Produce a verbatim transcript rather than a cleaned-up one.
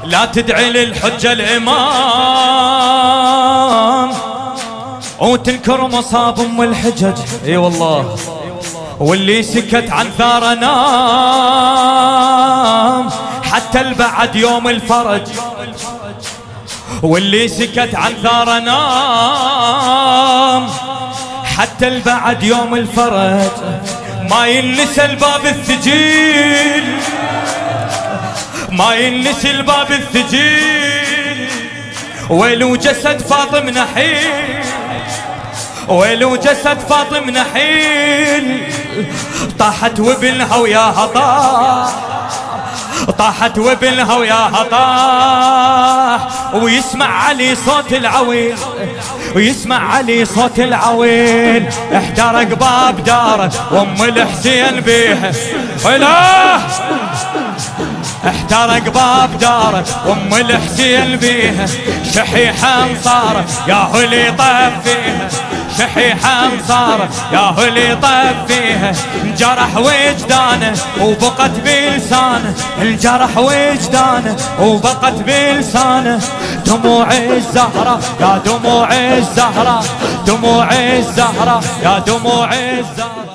لا تدعي للحجة الإمام وتنكر مصاب أم الحجج. اي والله. واللي سكت عن ثار نام حتى البعد يوم الفرج. واللي سكت عن ثار نام حتى البعد يوم الفرج. ما ينسى الباب الثجيل، ما ينسى الباب الثجيل. ويلو جسد فاطم نحيل، ويلو جسد فاطم نحيل. طاحت وابنها وياها طاح، طاحت وابنها وياها طاح. ويسمع علي صوت العويل، ويسمع علي صوت العويل. احترق باب داره وام الحسين بيها. ولا احترق باب داره وام الحسين بيها. شحيح انصاره يا هو اللي طف فيها، شحيح انصاره يا هو اللي طف فيها. انجرح وجدانه وبقت بلسانه، انجرح وجدانه وبقت بلسانه. دموع الزهرة يا دموع الزهرة، دموع الزهرة يا دموع الزهرة.